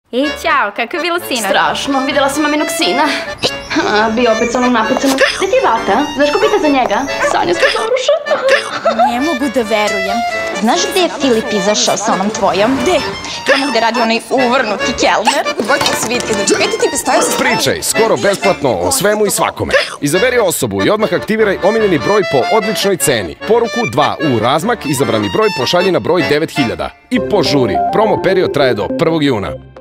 Ćao, kako je bilo sinoć? Strašno, vidjela sam maminog sina. Bio opet sa onom napucanom. Gde ti je Vata? Znaš ko pita za njega? Sanja se zaruša. Ne mogu da verujem. Znaš gde je Filip izašao sa onom tvojom? Gde? Tamo gde radi onaj uvrnuti kelner. Dvojka svitke, znači 5 tipa stavio se... Pričaj skoro besplatno o svemu i svakome. Izaberi osobu i odmah aktiviraj omiljeni broj po odličnoj ceni. Poruku 2 u razmak, izabrani broj pošalji na broj 9000. I požuri, promo period traje do 1. juna.